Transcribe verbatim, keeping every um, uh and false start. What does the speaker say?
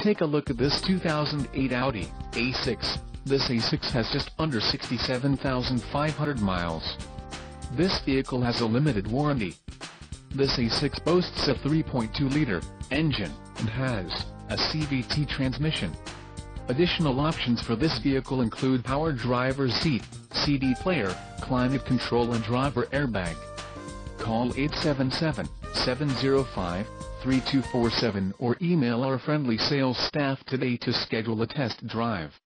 Take a look at this two thousand eight Audi A six. This A six has just under sixty-seven thousand five hundred miles. This vehicle has a limited warranty. This A six boasts a three point two liter engine and has a C V T transmission. Additional options for this vehicle include power driver's seat, C D player, climate control and driver airbag. Call eight seven seven, seven zero five, three two four seven or email our friendly sales staff today to schedule a test drive.